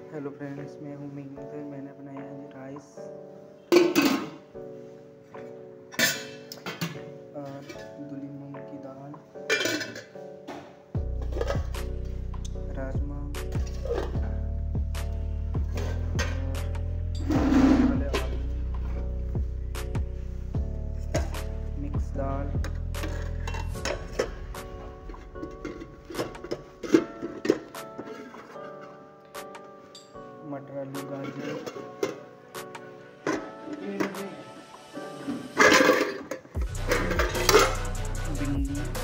Hello friends, मैं हूँ मिहिंद। मैंने बनाया है राइस और धुली मूंग की दाल, राजमा और आलू, मिक्स दाल, मटर, आलू, गाजर, भिंडी,